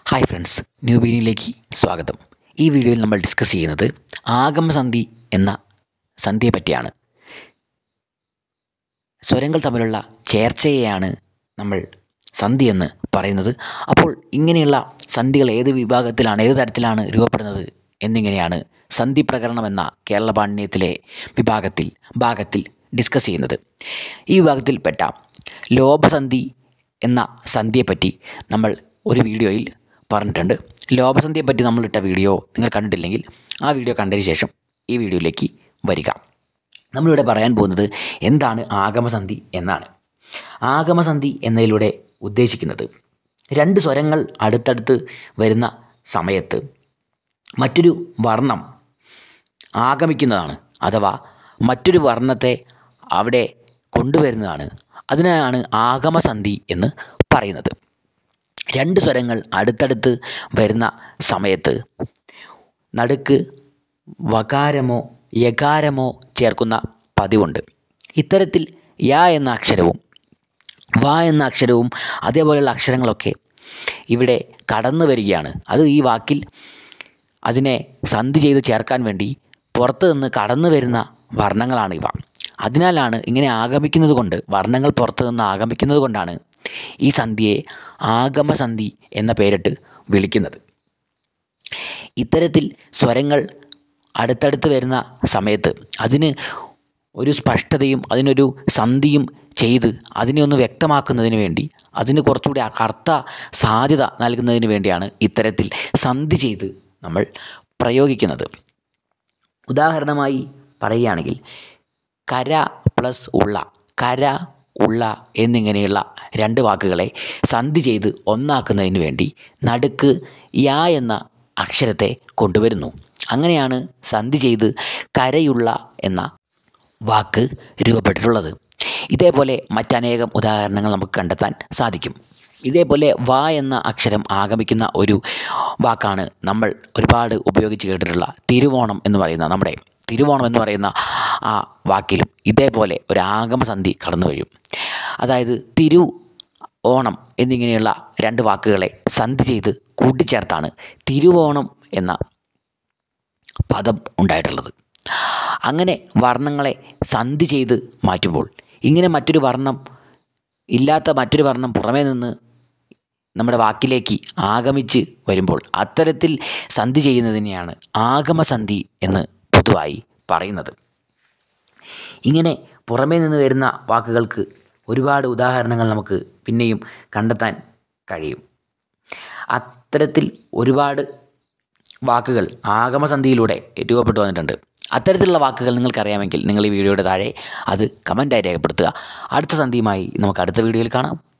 Hi friends, new ബിഗിനിങ്ങിലേക്ക് സ്വാഗതം. ഈ വീഡിയോയിൽ നമ്മൾ ഡിസ്കസ് ചെയ്യുന്നത് ആഗമസന്ധി എന്ന സന്ധിയെ പറ്റിയാണ്. സ്വരങ്ങൾ തമ്മിലുള്ള ചേർച്ചയെയാണ് നമ്മൾ സന്ധി എന്ന് പറയുന്നത്. അപ്പോൾ ഇങ്ങനെയുള്ള സന്ധികൾ ഏത് വിഭാഗത്തിലാണ്, ഏത് തരത്തിലാണ് രൂപപ്പെടുന്നത് എന്നിങ്ങനെയാണ് സന്ധി പ്രകരണം എന്ന കേരള പാണ്ഡിത്യത്തിലെ ഭാഗത്തിൽ ഡിസ്കസ് ചെയ്യുന്നത്. ഈ വിഭാഗത്തിൽപ്പെട്ട ലോഭസന്ധി എന്ന സന്ധിയെപ്പറ്റി നമ്മൾ ഒരു വീഡിയോയിൽ പറഞ്ഞിട്ടുണ്ട്. ലോഭസന്ധിയെപ്പറ്റി നമ്മളിട്ട വീഡിയോ നിങ്ങൾ കണ്ടിട്ടില്ലെങ്കിൽ ആ വീഡിയോ കണ്ടതിന് ശേഷം ഈ വീഡിയോയിലേക്ക് വരിക. നമ്മളിവിടെ പറയാൻ പോകുന്നത് എന്താണ് ആഗമസന്ധി എന്നാണ്. ആഗമസന്ധി എന്നതിലൂടെ ഉദ്ദേശിക്കുന്നത് രണ്ട് സ്വരങ്ങൾ അടുത്തടുത്ത് വരുന്ന സമയത്ത് മറ്റൊരു വർണ്ണം ആഗമിക്കുന്നതാണ്, അഥവാ മറ്റൊരു വർണ്ണത്തെ അവിടെ കൊണ്ടുവരുന്നതാണ്. അതിനാണ് ആഗമസന്ധി എന്ന് പറയുന്നത്. രണ്ട് സ്വരങ്ങൾ അടുത്തടുത്ത് വരുന്ന സമയത്ത് നടുക്ക് വകാരമോ യകാരമോ ചേർക്കുന്ന പതിവുണ്ട്. ഇത്തരത്തിൽ യ എന്ന അക്ഷരവും വ എന്ന അക്ഷരവും അതേപോലെയുള്ള അക്ഷരങ്ങളൊക്കെ ഇവിടെ കടന്നു വരികയാണ്. അത് ഈ വാക്കിൽ അതിനെ സന്ധി ചെയ്ത് ചേർക്കാൻ വേണ്ടി പുറത്തു നിന്ന് കടന്നു വരുന്ന വർണ്ണങ്ങളാണ് ഇവ. അതിനാലാണ് ഇങ്ങനെ ആഗമിക്കുന്നത് കൊണ്ട്, വർണ്ണങ്ങൾ പുറത്തു നിന്ന് ആഗമിക്കുന്നത് കൊണ്ടാണ് ഈ സന്ധിയെ ആഗമസന്ധി എന്ന പേരിട്ട് വിളിക്കുന്നത്. ഇത്തരത്തിൽ സ്വരങ്ങൾ അടുത്തടുത്ത് വരുന്ന സമയത്ത് അതിന് ഒരു സ്പഷ്ടതയും അതിനൊരു സന്ധിയും ചെയ്ത് അതിനെ ഒന്ന് വ്യക്തമാക്കുന്നതിന് വേണ്ടി, അതിന് കുറച്ചുകൂടി കർത്ത സാധ്യത നൽകുന്നതിന് വേണ്ടിയാണ് ഇത്തരത്തിൽ സന്ധി ചെയ്ത് നമ്മൾ പ്രയോഗിക്കുന്നത്. ഉദാഹരണമായി പറയുകയാണെങ്കിൽ കര പ്ലസ് ഉള്ള, കര ഉള്ള എന്നിങ്ങനെയുള്ള രണ്ട് വാക്കുകളെ സന്ധി ചെയ്ത് ഒന്നാക്കുന്നതിന് വേണ്ടി നടുക്ക് യ എന്ന അക്ഷരത്തെ കൊണ്ടുവരുന്നു. അങ്ങനെയാണ് സന്ധി ചെയ്ത് കരയുള്ള എന്ന വാക്ക് രൂപപ്പെട്ടിട്ടുള്ളത്. ഇതേപോലെ മറ്റനേകം ഉദാഹരണങ്ങൾ നമുക്ക് കണ്ടെത്താൻ സാധിക്കും. ഇതേപോലെ വ എന്ന അക്ഷരം ആഗമിക്കുന്ന ഒരു വാക്കാണ് നമ്മൾ ഒരുപാട് ഉപയോഗിച്ച് കേട്ടിട്ടുള്ള തിരുവോണം എന്ന് പറയുന്ന, നമ്മുടെ തിരുവോണം എന്ന് പറയുന്ന ആ വാക്കിലും ഇതേപോലെ ഒരു ആഗമസന്ധി കടന്നു വരും. അതായത് തിരു, ഓണം എന്നിങ്ങനെയുള്ള രണ്ട് വാക്കുകളെ സന്ധി ചെയ്ത് കൂട്ടിച്ചേർത്താണ് തിരുവോണം എന്ന പദം ഉണ്ടായിട്ടുള്ളത്. അങ്ങനെ വർണ്ണങ്ങളെ സന്ധി ചെയ്ത് മാറ്റുമ്പോൾ, ഇങ്ങനെ മറ്റൊരു വർണ്ണം ഇല്ലാത്ത മറ്റൊരു വർണ്ണം പുറമേ നിന്ന് നമ്മുടെ വാക്കിലേക്ക് ആഗമിച്ച് വരുമ്പോൾ അത്തരത്തിൽ സന്ധി ചെയ്യുന്നതിനെയാണ് ആഗമസന്ധി എന്ന് പൊതുവായി പറയുന്നത്. ഇങ്ങനെ പുറമേ നിന്ന് വരുന്ന വാക്കുകൾക്ക് ഒരുപാട് ഉദാഹരണങ്ങൾ നമുക്ക് പിന്നെയും കണ്ടെത്താൻ കഴിയും. അത്തരത്തിൽ ഒരുപാട് വാക്കുകൾ ആഗമസന്ധിയിലൂടെ രൂപപ്പെട്ടു വന്നിട്ടുണ്ട്. അത്തരത്തിലുള്ള വാക്കുകൾ നിങ്ങൾക്കറിയാമെങ്കിൽ നിങ്ങൾ ഈ വീഡിയോയുടെ താഴെ അത് കമൻറ്റായി രേഖപ്പെടുത്തുക. അടുത്ത സന്ധിയുമായി നമുക്ക് അടുത്ത വീഡിയോയിൽ കാണാം.